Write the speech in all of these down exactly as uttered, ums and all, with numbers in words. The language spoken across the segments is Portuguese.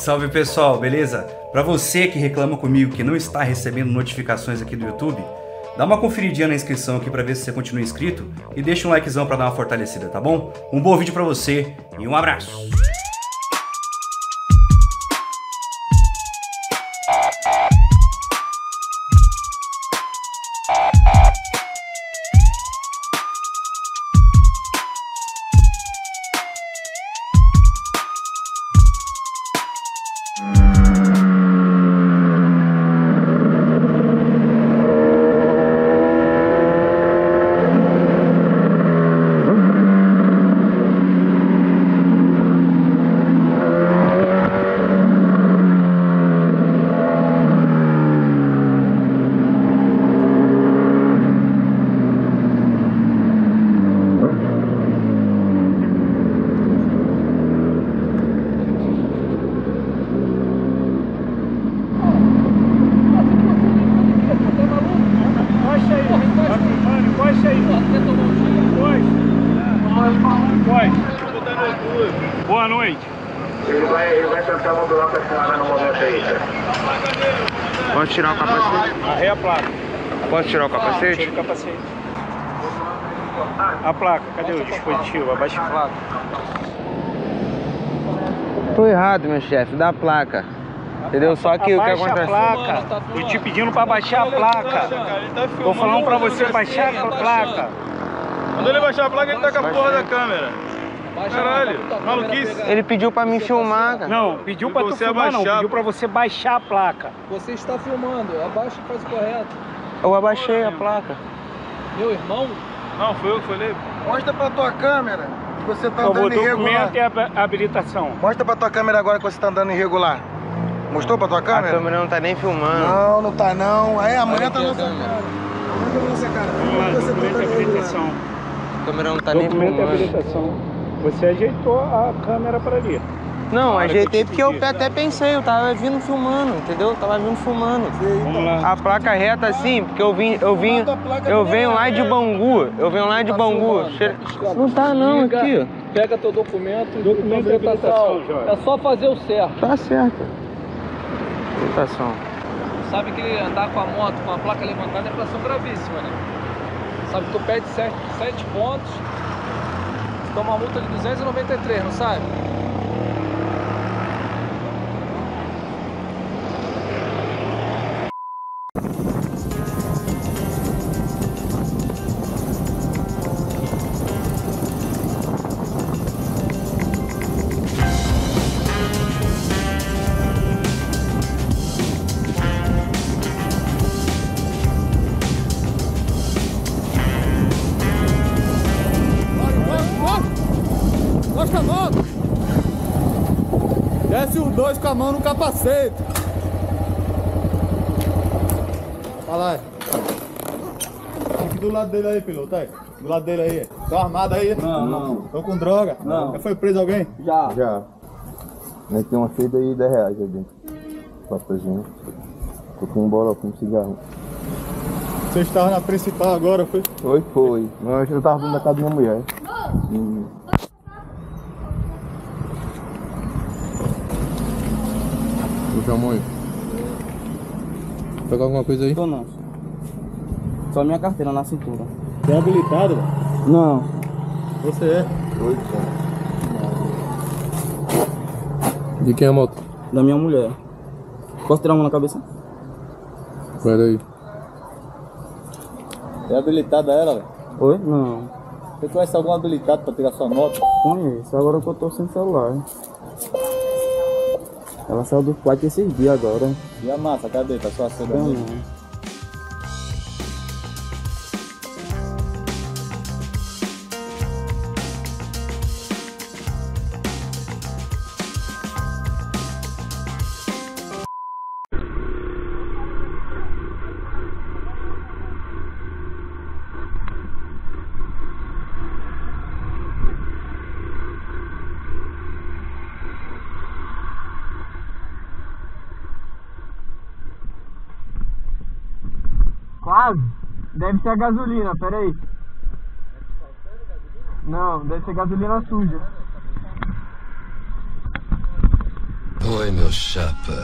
Salve pessoal, beleza? Para você que reclama comigo que não está recebendo notificações aqui do YouTube, dá uma conferidinha na inscrição aqui para ver se você continua inscrito e deixa um likezão para dar uma fortalecida, tá bom? Um bom vídeo para você e um abraço! Boa noite. Ele vai, ele vai tentar modular para cima no momento aí, cara. Posso tirar o capacete? Arrei a placa. Posso tirar o capacete? Tira o capacete. A placa, cadê o dispositivo? Abaixa a placa. Tô errado, meu chefe, da placa. Entendeu? Só que o que Abaixa acontece? a placa. Tô te pedindo pra baixar a placa. Tô falando pra você baixar a placa. Quando ele baixar a placa, ele tá com a porra da câmera. Caralho, maluquice. Ele pediu pra me filmar, cara. Não, pediu pra tu você filmar não, abaixar, pediu pô. pra você baixar a placa. Você está filmando, abaixa e faz o correto. Eu abaixei a placa. Meu irmão, Não, foi eu que falei. Mostra pra tua câmera que você tá Por favor, andando irregular. documento e hab- habilitação. Mostra pra tua câmera agora que você tá andando irregular. Mostrou pra tua A câmera? câmera não tá nem filmando. Não, não tá não. Aí amanhã tá aqui na a nossa câmera. cara. Amanhã tá na nossa cara. Vamos lá, Como você tá documento e andando irregular? habilitação. A câmera não tá nem Documento e filmando. habilitação. Você ajeitou a câmera pra ali. Não, hora ajeitei que eu te porque eu pedi. até pensei, eu tava vindo filmando, entendeu? Eu tava vindo filmando. Vamos lá. A placa reta assim, porque eu vim, eu vim, eu venho lá de Bangu, eu venho lá de Bangu. Cheira- Não tá não Liga, aqui. pega teu documento e Documento de habilitação, Jorge. É só fazer o certo. Tá certo. Habilitação. Sabe que andar com a moto com a placa levantada é infração gravíssima, né? Sabe que tu perde sete, sete pontos, tu toma uma multa de duzentos e noventa e três, não sabe? Costa a mão! Desce os dois com a mão no capacete! Fala aí. Aqui do lado dele aí, piloto, aí. Do lado dele aí. Tô armado aí? Não, não. Tô com droga? Não. Já foi preso alguém? Já. Já. Mas tem uma feita aí dez reais aí dentro. Papelzinho. Tô com um bola com um cigarro. Você estava na principal agora, foi? Foi, foi. Mas eu tava vindo da casa da minha mulher. Hum. Ô, Jamões. Pegar alguma coisa aí? Tô não. Só minha carteira na cintura. Você é habilitado? Não. Você é? Foi, De quem é a moto? Da minha mulher. Posso tirar uma na cabeça? Pera aí. É habilitada ela, velho? Oi? Não. Você conhece algum habilitado pra tirar sua moto? Conheço. Agora que eu tô sem celular. Ela saiu do quarto esses dias agora. E a massa, cadê? Tá só acesa Não, mesmo? não. Quase. Deve ser a gasolina, peraí. Não, deve ser gasolina suja. Oi, meu chapa.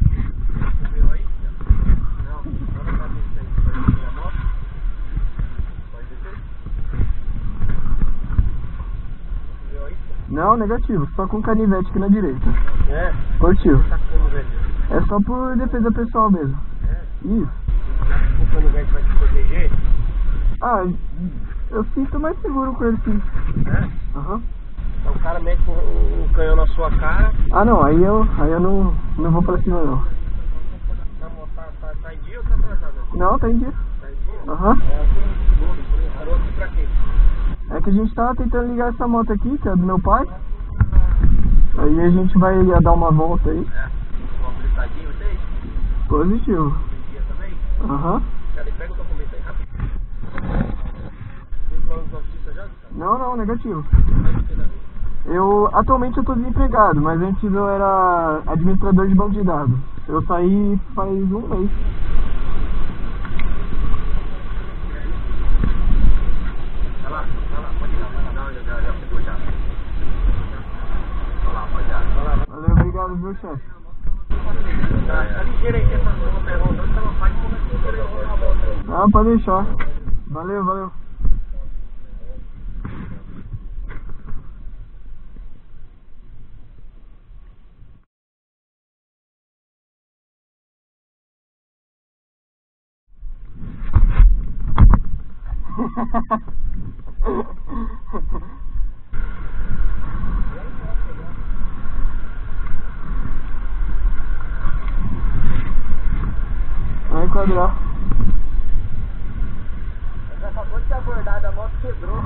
Não, negativo, só com canivete aqui na direita. É? Curtiu. Tá com canivete? É só por defesa pessoal mesmo. É? Isso. O canivete vai te proteger? Ah, eu sinto mais seguro com ele sim. É? Aham. Uhum. Então o cara mete o, o canhão na sua cara. Ah não, aí eu, aí eu não, não vou pra cima não. Tá, tá, tá, tá em dia ou tá atrasado? Não, tá em dia. Tá em dia? Aham. Uhum. É, parou aqui pra quê? É que a gente tava tentando ligar essa moto aqui, que é do meu pai. Aí a gente vai dar uma volta aí. É? Com habilitadinho vocês? Positivo. Tem dia também? Aham. Uhum. Cadê? Pega o documento aí, rapidinho. Tem plano de justiça já? Não, não, negativo. Eu, atualmente eu tô desempregado, mas antes eu era administrador de banco de dados. Eu saí faz um mês. Vai lá, vai lá, pode ir lá, vai lá, não, já, já pegou já. Vai lá, rapaziada, vai lá. Valeu, obrigado, viu, chefe? Tá, tá ligeiro aí, que essa não pergunta, onde ela faz, como é que você vai dar uma volta aí? Ah, pode deixar. Valeu, valeu. Vai enquadrar. Você acabou de ser abordado, a moto quebrou.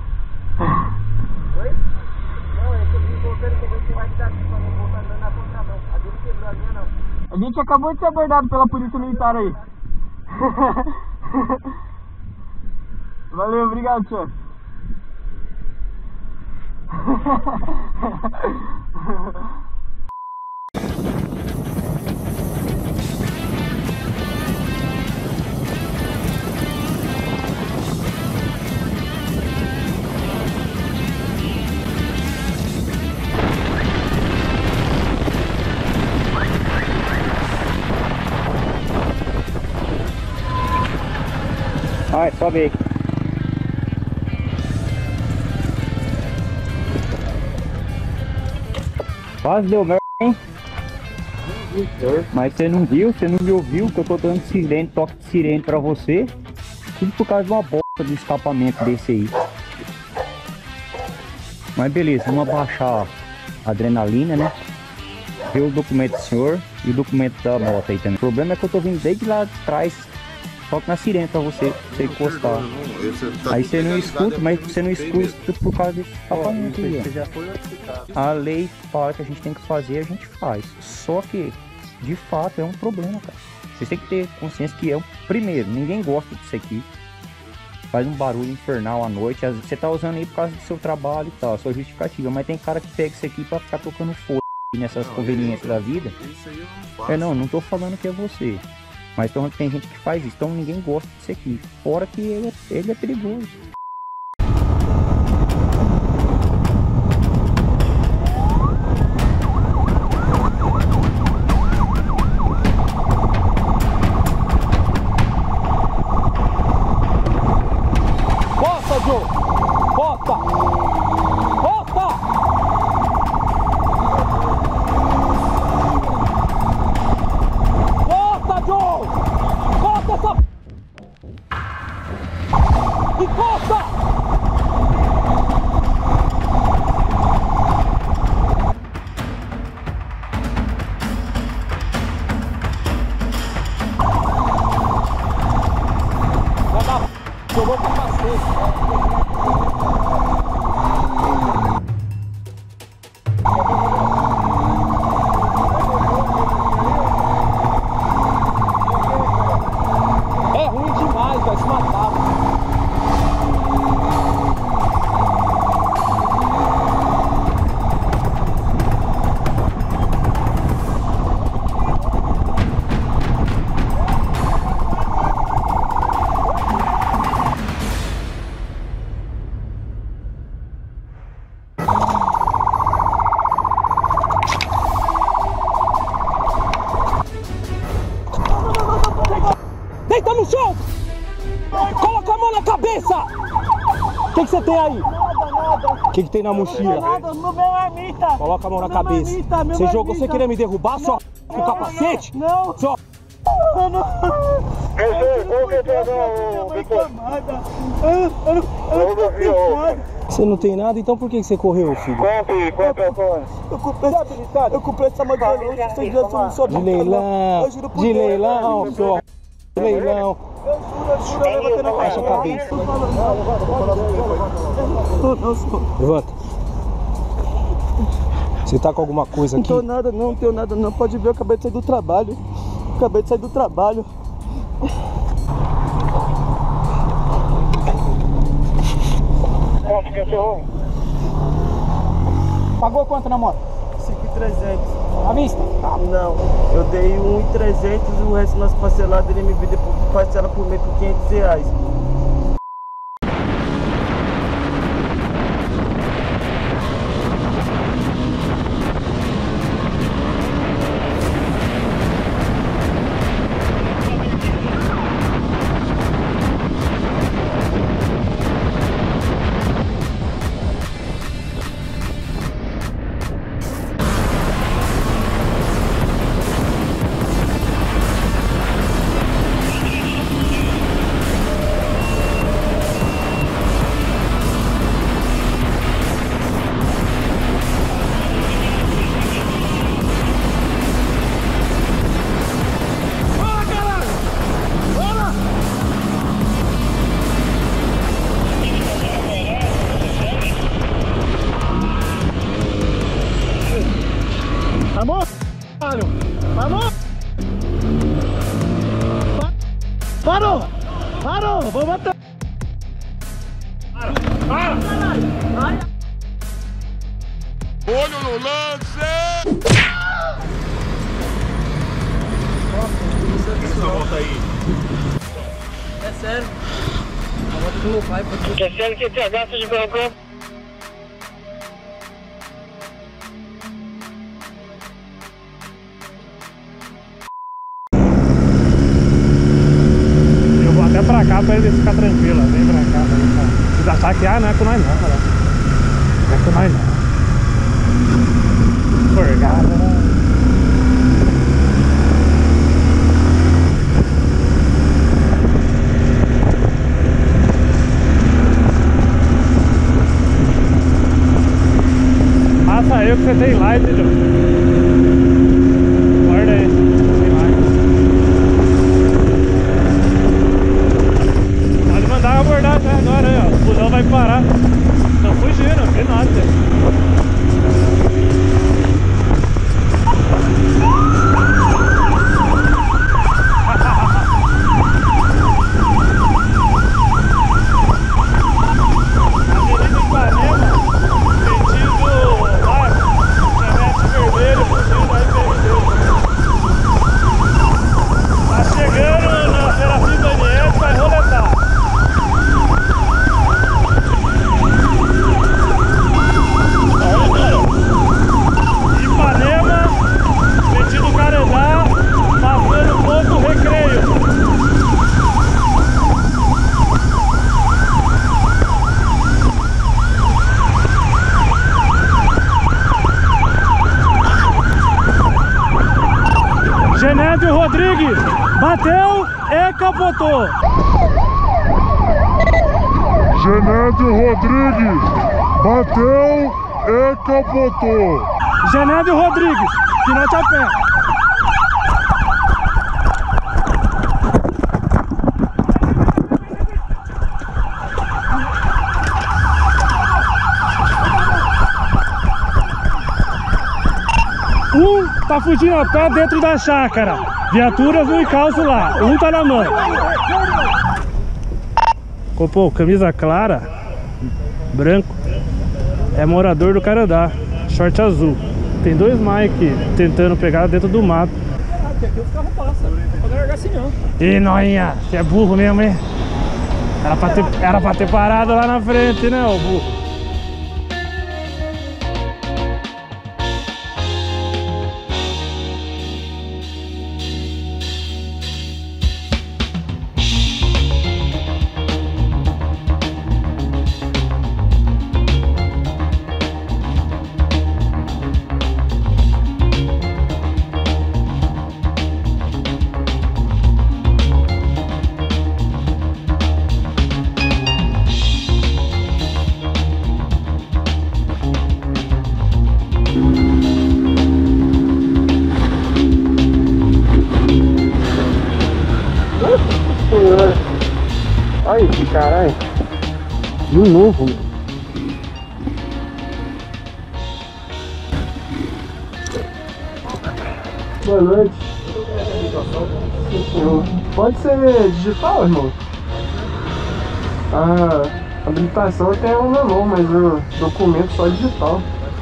Oi? Não, é que eu vim voltando que a gente vai dar aqui pra não voltar andando na contramão. A dele quebrou, a minha não. A gente acabou de ser abordado pela polícia militar aí. Valeu, obrigado, chefe. Vai, sobe aí. Quase deu merda, hein? Mas você não viu, você não me ouviu que eu tô dando sirene, toque de sirene pra você. Tudo por causa de uma bosta de escapamento desse aí. Mas beleza, vamos abaixar a adrenalina, né? Ver o documento do senhor e o documento da moto aí também. O problema é que eu tô vindo desde lá de trás, toque na sirene pra você, pra você encostar. Aí você não escuta, mas você não escuta por causa desse escapamento aí, ó. A lei fala que a gente tem que fazer, a gente faz. Só que, de fato, é um problema, cara. Vocês têm que ter consciência que é o primeiro, ninguém gosta disso aqui. Faz um barulho infernal à noite. Você tá usando aí por causa do seu trabalho e tal, sua justificativa. Mas tem cara que pega isso aqui pra ficar tocando fogo nessas conveniências da vida. Isso aí eu não faço. É, não, não tô falando que é você. Mas tem gente que faz isso, então ninguém gosta disso aqui. Fora que ele é, ele é perigoso. Bota, Joe! Bota! Bota! Bota, Joe! Bota essa... Encosta! Jogou pra é ruim demais, vai se matar. polícia! O que, que você tem aí? Nada, nada. O que, que tem na mochila? Nada, meu marmita. Coloca a mão na Meu cabeça. marmita, meu Você jogou, marmita. você queria me derrubar, só com o capacete? Não. Só. Eu não. Você não tem nada, então por que você correu, filho? Eu comprei, eu comprei essa moto de leilão, você já não soube. De leilão, de leilão, só. De leilão. Eu juro, eu juro, eu levantei na Baixa a cabeça. cabeça. Levanta. Você tá com alguma coisa Não aqui? tenho nada, não, não tenho nada, não. Pode ver, eu acabei de sair do trabalho. Acabei de sair do trabalho. Quanto que é seu? Pagou quanto na moto? cinco mil e trezentos. À vista? Não, eu dei um mil e trezentos e o resto nós parcelados, ele me vendeu por parcela por mês por quinhentos reais. Vamos! Vamos! Parou! Parou! Vou matar! Para! Olho no lance! Essa volta aí. É sério. A moto do meu pai, pode... É sério que você gasta de balcão? Eu vou até pra cá pra ele ficar tranquilo. Vem pra cá, vem pra cá. Se achar que ah, não é com nós não, cara. Não é com nós não. Forgada, né? Passa aí o que você tem lá, entendeu? Guarda aí, tem mais. Pode mandar abordar já agora aí, ó. O busão vai parar. Estão fugindo, não tem nada. Genésio Rodrigues bateu e capotou. Genésio Rodrigues bateu e capotou. Genésio Rodrigues, pinote a pé. Um tá fugindo a pé dentro da chácara. Viaturas no encalço lá. Um tá na mão. Pô, camisa clara, branco. É morador do Canadá. Short azul. Tem dois Mike tentando pegar dentro do mato. Aqui os carros passam. Não pode largar assim não. Ih, noinha, você é burro mesmo, hein? Era pra ter, era pra ter parado lá na frente, né, ô burro? Caralho. De novo, mano. Boa noite. Pode ser digital, irmão? A habilitação eu tenho na mão, mas o documento só digital.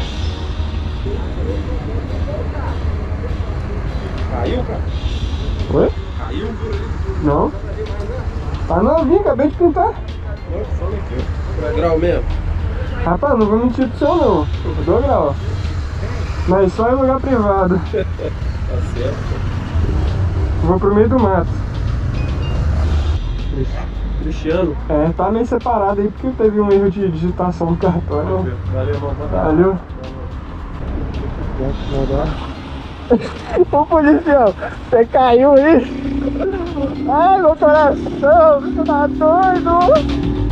Caiu, cara? Oi? Caiu? Não. Tá novinho, acabei de pintar. Só meteu. É grau mesmo? Rapaz, não vou mentir pro senhor não. Eu dou grau. Mas só em lugar privado. Tá certo. Vou pro meio do mato. Cristiano? É, tá meio separado aí porque teve um erro de digitação do cartório. Valeu, irmão. Valeu. Ô policial, você caiu aí? Ai, meu coração, você tá doido?